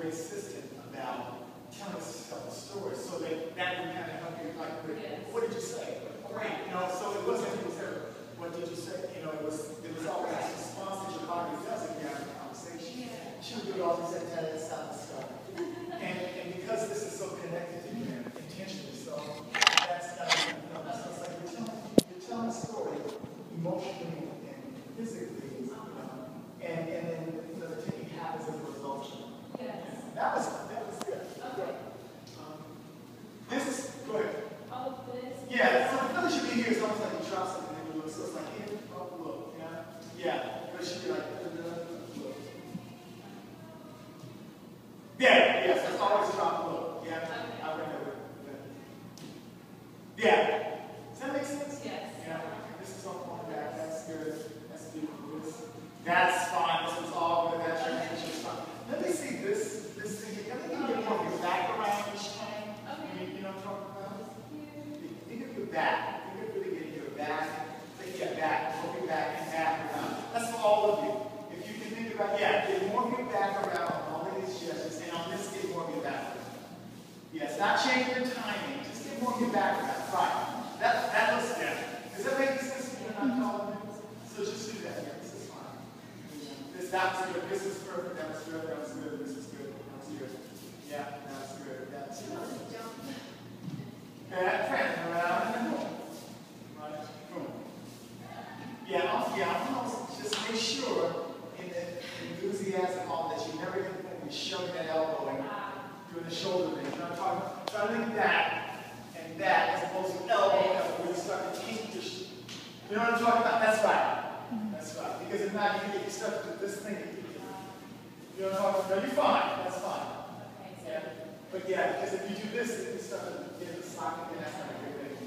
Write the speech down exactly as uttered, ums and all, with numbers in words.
great assistant about telling yourself a story, so that that would kind of help you, like, yes. What did you say? Great, you know, so it wasn't, it was ever, what did you say? You know, it was, it was always a response that your body does if you have a conversation. Yeah. She would do it all, she said, tell us how to start. and, and because this is so connected to you intentionally, so that's not, you know, so it's like you're telling, you're telling a story emotionally and physically, you know, and, and then, you know, the taking happens as a result. Yes. That was, that was good. Okay. Um, this is, go ahead. Oh, this? Yeah, so the feeling should be here. It's almost like you drop something and you look. So it's like, here, oh, look, yeah? Yeah, but it should be like, look. Yeah, yeah, so it's always drop, look. Yeah, okay. I remember. Yeah. Does that make sense? Yes. Yeah. This is all on back. That's good. That's beautiful. This, that's fine. This was all good. That transition is fine. Let me see this, this thing. Let me get more of your back around each time. Okay. You, you know what I'm talking about? Think of your back. Think of really getting your back. Think your back. Move your back and back around. That's for all of you. If you can think about, yeah, get more of your back around on all of these gestures, and on this, get more of your back around. Yes, not changing your timing. Just get more of your back around. Right. That, that looks good. Does that make sense? You're not calling it? So just do that. Yeah, this is fine. This, that was good. This is perfect. That was good. That was good. This is good. That was good. Yeah, that was good. That's good. And turn around and boom. Right? Boom. Yeah, I'm, yeah, I'm almost just make sure in the enthusiasm of that you never get the thing, you showing that elbow and doing the shoulder thing. You know what I'm talking about? Try to link that and that as opposed to elbow where you start to kink your sh You know what I'm talking about? That's right. That's right. Because if not, you get stuck with this thing. You know what I'm talking about? No, you're fine. That's fine. Yeah. But yeah, because if you do this, you start to get the socket, and that's not a good thing.